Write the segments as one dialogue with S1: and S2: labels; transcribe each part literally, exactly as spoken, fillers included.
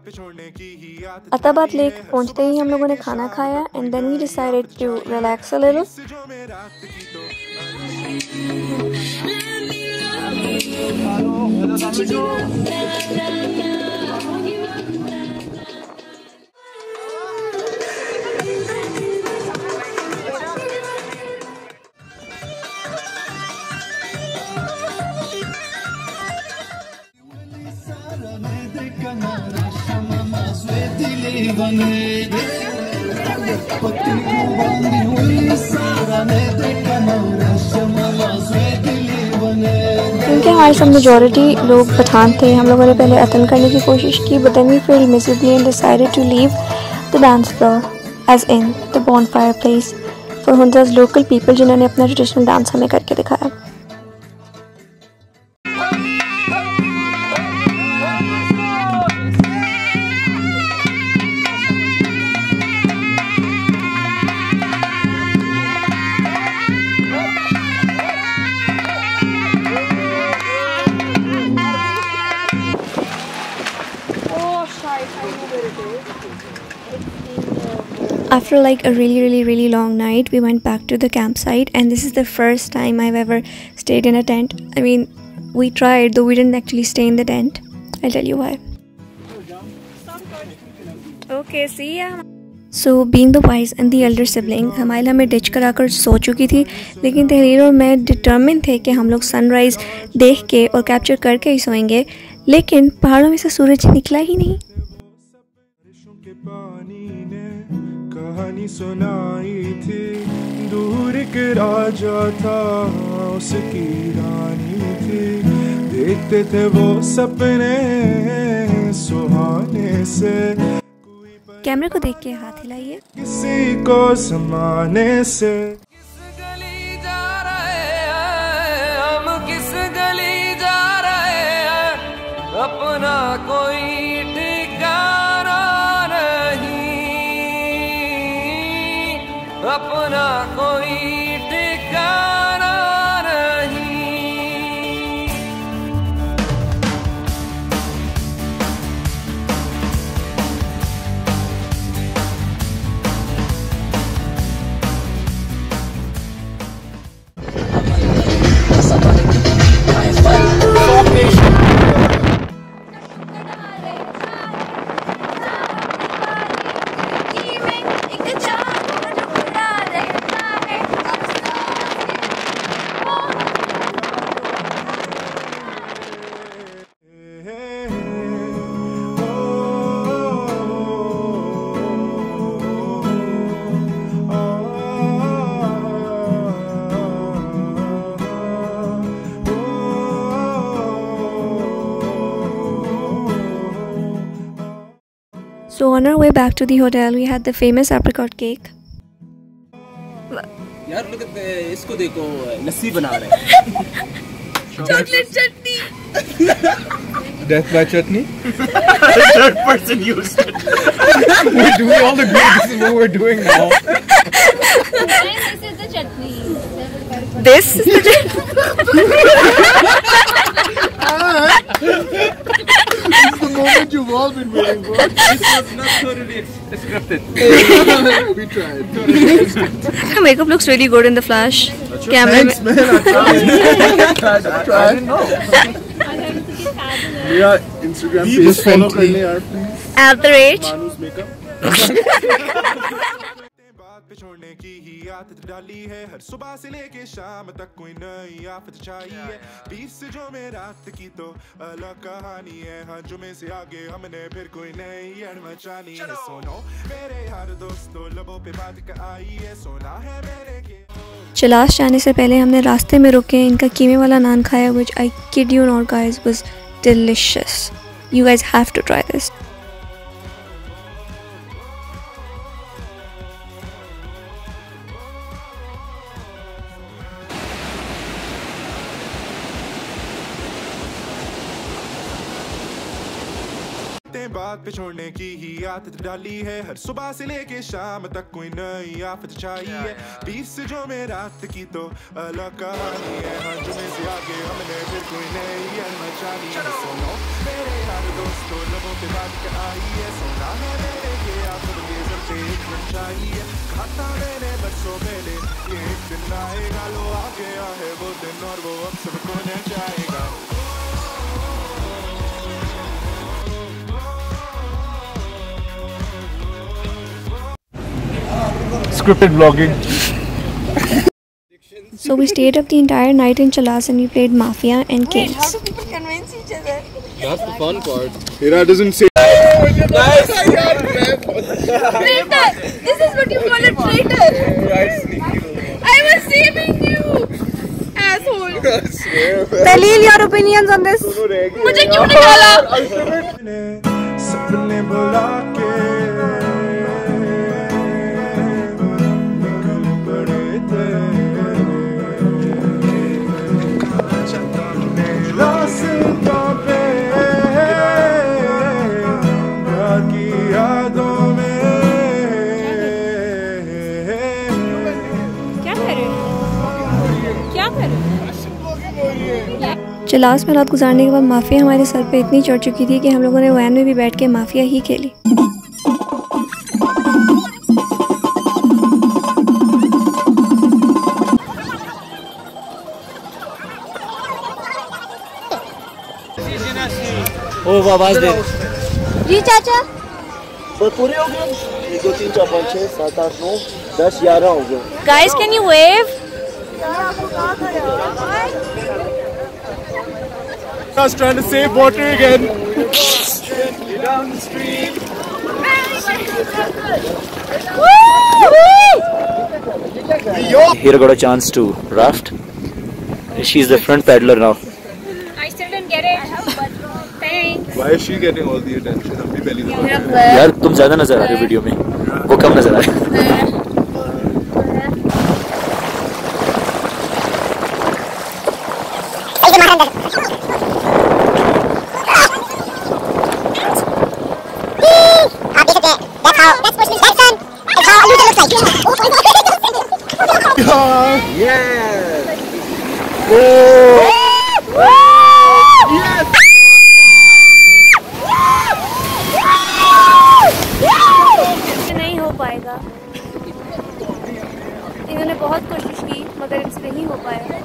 S1: Attabad lake पहुंचते ही हम लोगों ने खाना खाया and then we decided to relax a little. क्योंकि हमारे सब मेजॉरिटी लोग पठान थे, हम लोगों ने पहले अटेंड करने की कोशिश की but then we failed miserably and decided to leave the dance floor as in the bonfire place for हुंदा's लोकल पीपल जिन्होंने अपना ट्रेडिशनल डांस हमें करके दिखाया। After like a really really really long night, we went back to the campsite and this is the first time I've ever stayed in a tent. I mean, we tried, though we didn't actually stay in the tent. I'll tell you why. Okay, see ya. So being the wise and the elder sibling, हमाइल हमें ditch कराकर सो चुकी थी, लेकिन तहरीर और मैं determine थे कि हम लोग सनराइज़ देख के और कैप्चर करके ही सोएंगे, लेकिन पहाड़ों में से सूरज निकला ही नहीं।
S2: कहानी सुनाई थी, दूर एक राजा था, उसकी रानी थी, देखते थे वो सपने सुहाने से।
S1: कैमरे को देख के हाथ हिलाइए।
S2: किसी को समाने से
S3: किस गली जा रहे हैं हम, किस गली जा रहे हैं, अपना कोई ठिकाना अपना कोई ठिकाना नहीं।
S1: So on our way back to the hotel, we had the famous apricot cake.
S4: यार लोग इसको देखो, लस्सी बना रहे हैं।
S1: Chocolate chutney.
S2: Death by chutney?
S4: Third person used it.
S2: We're doing all the good. This is what we're doing now.
S5: This is the chutney.
S1: This is the chutney.
S2: This is the moment you've all been waiting for.
S4: This was not totally scripted.
S2: We tried.
S1: Makeup looks really good in the flash. Camera.
S2: Thanks, man. I tried. I tried.
S4: I didn't know.
S2: मेरा Instagram page follow कर ले यार please.
S1: At the rate.
S2: मानूस makeup. छोड़ने की ही आदत डाली है, हर सुबह से लेके शाम तक कोई नई आफत छाई है, बीच से जो में रात की तो अलग कहानी है, हाँ जो में से आगे हमने फिर कोई नई अड़ मचानी है। सुनो मेरे यार दोस्तों, लबों पे बात का आई है, सोना है मेरे के।
S1: चलास जाने से पहले हमने रास्ते में रुके इनका कीमे वाला नान खाया, which I kid you not guys was delicious. You guys have to try this.
S2: बातें बात पे छोड़ने की ही आदत डाली है, हर सुबह से लेके शाम तक कोई नई आफत छाई है। बीस से जो मैं रात की तो अलग कहानी है, हाँ जुमे से आगे हमने फिर कोई नई मचानी है। सुनो मेरे यार दोस्तों लोगों पे बात क्या आई है, सोना है मेरे ये आंखों के सर पे एक दिन चाहिए। खाता मैंने बरसों पहले ये एक दिन आएगा, लो आ गया है वो दिन और वो अब सबको न जाएगा।
S6: Scripted vlogging.
S1: So we stayed up the entire night in Chalas and we played Mafia and Kings.
S5: How do people convince each other?
S4: That's the fun part.
S6: Hira doesn't say.
S5: Traitor! This is what you call a traitor! I was saving you! Asshole!
S1: Dalil, your opinions on this?
S5: मुझे क्यों निकाला?
S2: सपने बुला के निकल पड़े थे, रास्तों पे प्यार की यादों में।
S1: क्या कर रहे हो? क्या कर रहे हो? चलास में रात गुजारने के बाद माफिया हमारे सर पे इतनी चढ़ चुकी थी कि हम लोगों ने वैन में भी बैठ के माफिया ही खेली।
S4: ओ आवाज दे।
S5: जी चाचा।
S7: बस पूरे हो गए? एक दो तीन चार पाँच छः सात आठ नौ दस ग्यारह हो गए।
S5: Guys, can you wave?
S6: I was trying to save water again.
S7: Down the street.
S8: Here got a chance to raft. She's the front paddler now.
S5: I still didn't get it. Thanks.
S6: Why is she getting all the attention? हम भी पहली दफा।
S8: यार तुम ज्यादा नजर आ रहे हो वीडियो में, वो कम नजर आ रहे हैं।
S1: नहीं हो पाएगा, इन्होंने बहुत कोशिश की मगर इनसे नहीं हो पाया।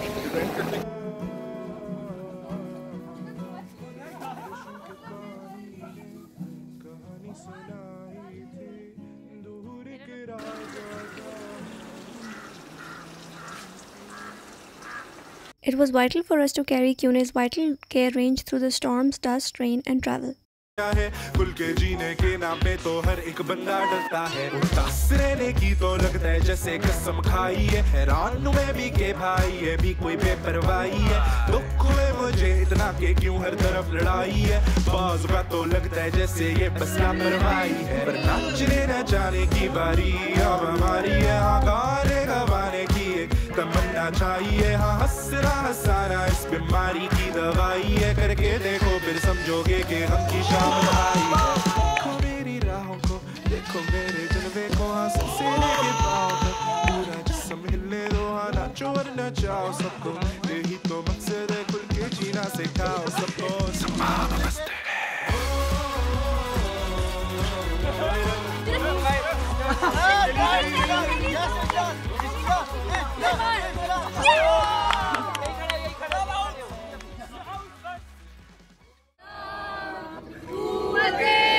S1: It was vital for us to carry Kune's vital care range through the storms, dust, rain and travel.
S2: है खुल के जीने के नाम पे तो हर एक बंदा डरता है, उदास रहने की तो लगता है जैसे कसम खाई है। हैरान हूँ मैं भी के भाई है भी कोई बेपरवाही है, दुख हुए मुझे इतना के क्यों हर तरफ लड़ाई है। बाज़ का तो लगता है जैसे ये बस लापरवाही है, पर नाचने न जाने की बारी अब हमारी है। हाँ गाने गवाने की एक तमन्ना चाहिए, हाँ हंसना हंसाना इस बीमारी की दवाई है। करके देखो फिर समझोगे कि हम की शाम आई है। देखो मेरी राहों को, देखो मेरे जलवे को, हाँ सबसे लेके पाँव तक पूरा जिस्म हिले दो। हाँ नाचो और नचाओ सबको, यही तो मकसद है, खुल के जीना सिखाओ सबको। समा मस्त है।
S5: Birthday